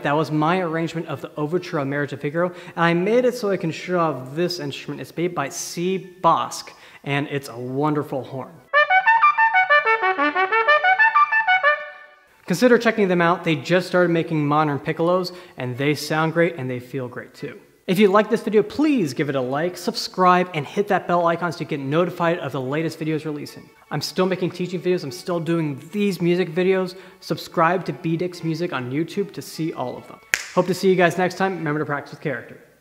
That was my arrangement of the Overture on Marriage of Figaro, and I made it so I can show off this instrument. It's made by Bosc, and it's a wonderful horn. Consider checking them out. They just started making modern piccolos, and they sound great and they feel great too. If you like this video, please give it a like, subscribe, and hit that bell icon so you get notified of the latest videos releasing. I'm still making teaching videos. I'm still doing these music videos. Subscribe to BDix Music on YouTube to see all of them. Hope to see you guys next time. Remember to practice with character.